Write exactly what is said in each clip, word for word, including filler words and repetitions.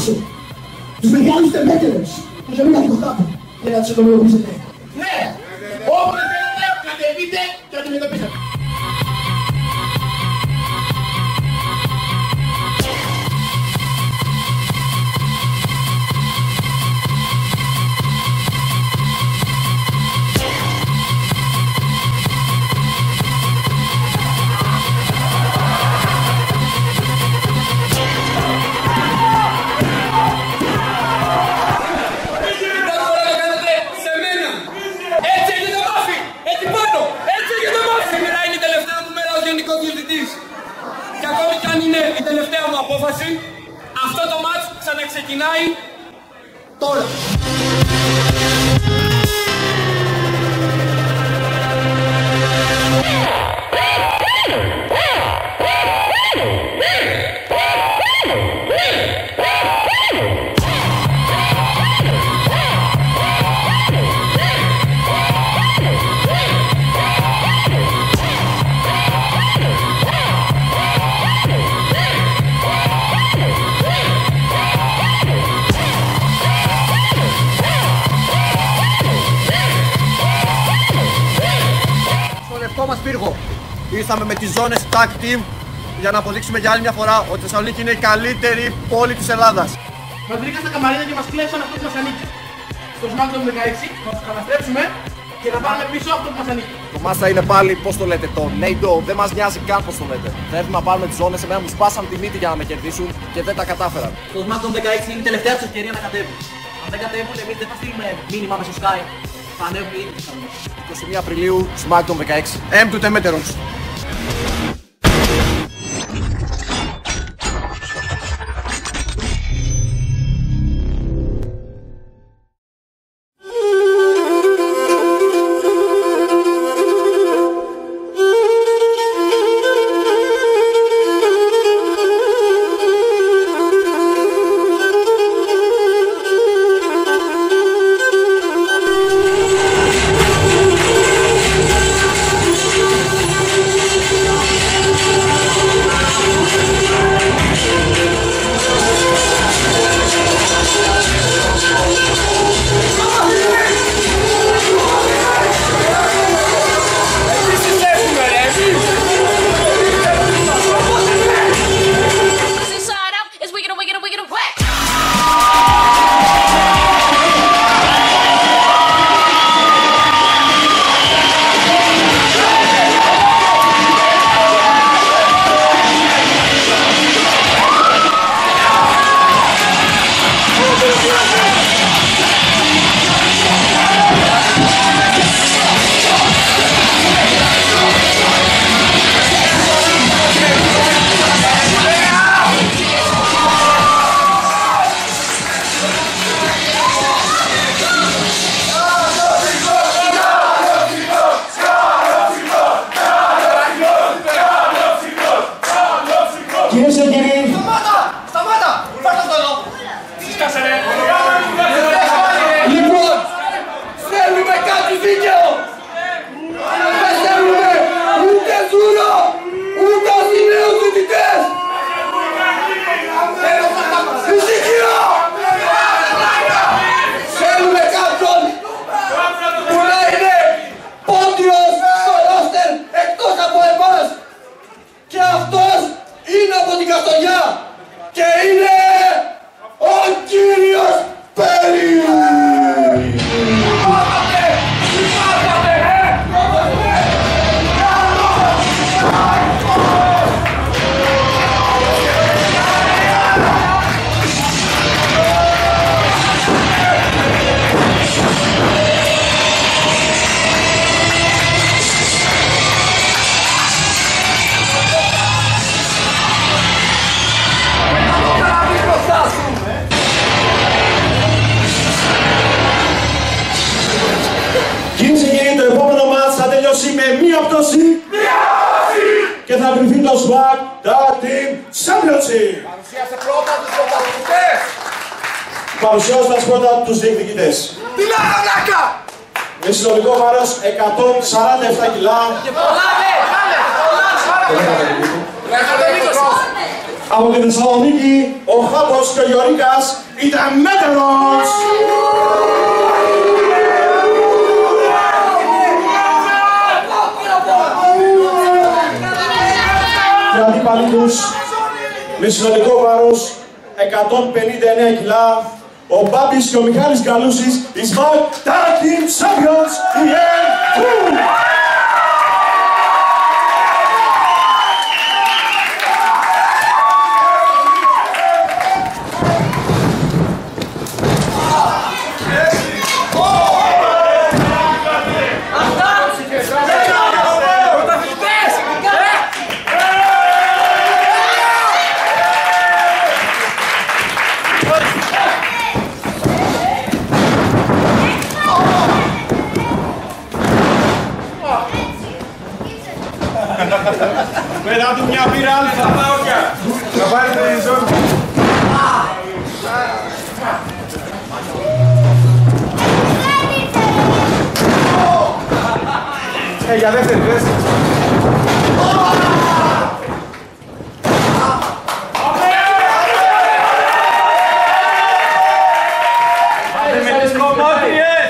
Άσο, τους μεγάλους τεμπέκερες, τους εμείς κοντά και να τους εντομιλοποιήσετε. Ναι, όποτε θέλετε, κατεβείτε και αντιμετωπίσετε. Και ακόμη κι αν είναι η τελευταία μου απόφαση, αυτό το μάτς ξαναξεκινάει τώρα. Μας πύργο. Ήρθαμε με τις ζώνες tag team για να αποδείξουμε για άλλη μια φορά ότι η Θεσσαλονίκη είναι η καλύτερη πόλη της Ελλάδας. Μας βρήκαν στα καμαρίνια και μας κλέψαν αυτό που μας ανήκει. Στο SmackDown δεκαέξι να τους καταστρέψουμε και να πάρουμε πίσω αυτό που μας ανήκει. Το μας θα είναι πάλι, πώς το λέτε, το NATO. Δεν μας νοιάζει καν πώς το λέτε. Θα έρθουμε να πάρουμε τις ζώνες, εμένα μου σπάσαν τη μύτη για να με κερδίσουν και δεν τα κατάφεραν. Στο SmackDown δεκαέξι είναι η τελευταία τους ευκαιρία να κατέβουν. Αν δεν κατέβουν, εμείς δεν θα στείλουμε μήνυμα μέσω Sky. Θα ανέβουμε ήδη στη Θεσσαλονίκη. είκοσι μία Απριλίου, SmackDown δεκαέξι. M του Τεμέτερονς. Κυρίες και κύριοι, Σταμάτα! Σταμάτα! Φέρτε αυτό εδώ! Σκάσε ρε! Λοιπόν, θέλουμε κάτι δίκαιο! Δεν θέλουμε ούτε δούρο, ούτε αθηναίους δυτητές! Ησυχία! Θέλουμε κάποιον που να είναι πόντιος στο ρόστερ εκτός από εμάς! Και αυτός είναι από την Καστοριά και είναι ο κύριος Περίης! Υπάρχατε! Υπάρχατε! κυρίες και κύριοι, το επόμενο μάτς θα τελειώσει με μία πτώση και θα βρεθεί το SWAT Tag Team Championship. Παρουσίασε πρώτα τους πρωταθλητές! Παρουσιάζοντας πρώτα τους διεκδικητές. Τι λέω βλάκα! Με συνολικό βάρος εκατόν σαράντα επτά κιλά. Και πολλά, ναι! Πολλά! Έχετε είκοσι! Από τη Θεσσαλονίκη, ο Χάμπος και ο Γιωρίκας ήταν μέτερος. Και αντίπαλοι τους, με συνολικό βάρος εκατόν πενήντα εννέα κιλά, ο Μπάμπης και ο Μιχάλης Γκαλούσης, οι Smack Tag Team Champions, η Ελ. Μετά του μια πύρα αλφα. Να πάρει τη ζώνη. Ε, για δεύτερη θέση. Άντε με τις κομμάτιες.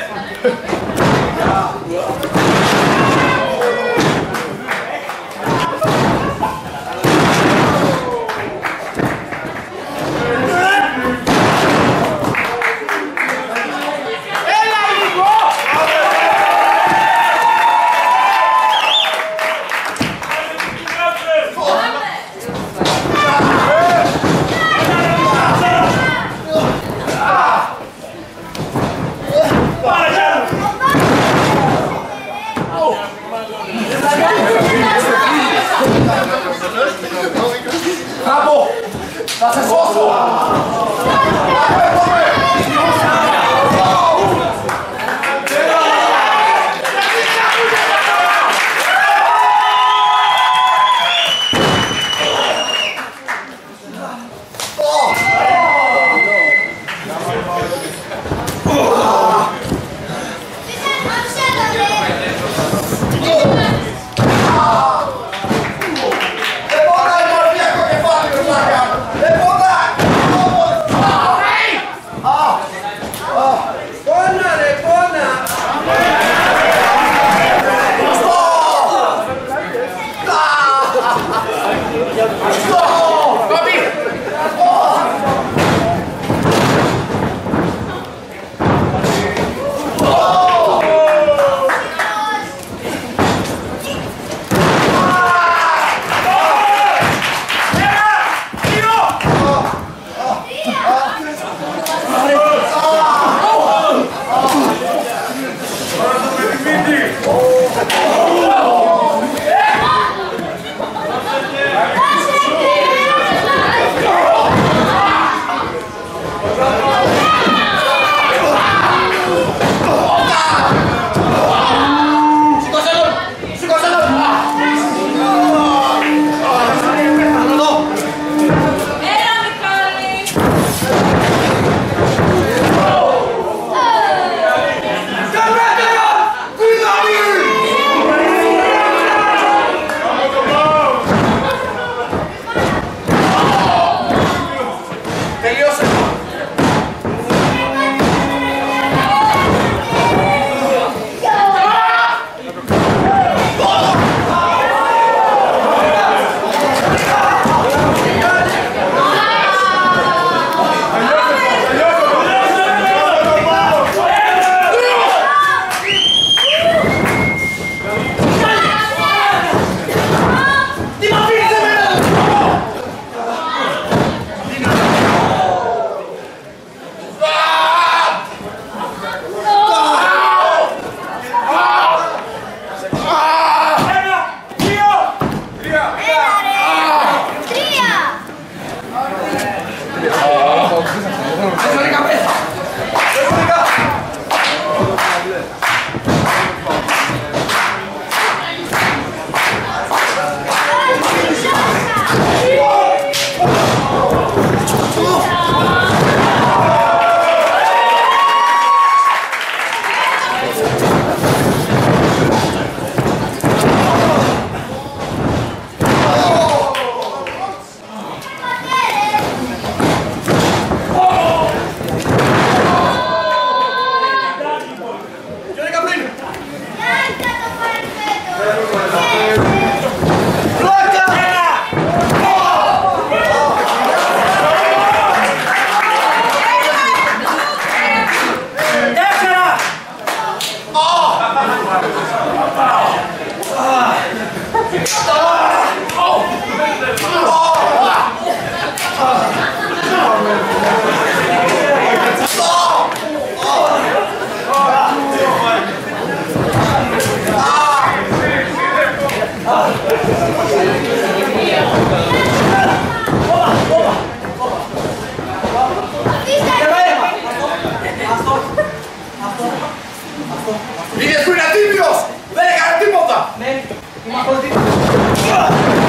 Κάπου! Θα σε σώσω! Είδες που είναι ατύπιος! Δεν έκανε τίποτα! Ναι, είμαι ακολουθή.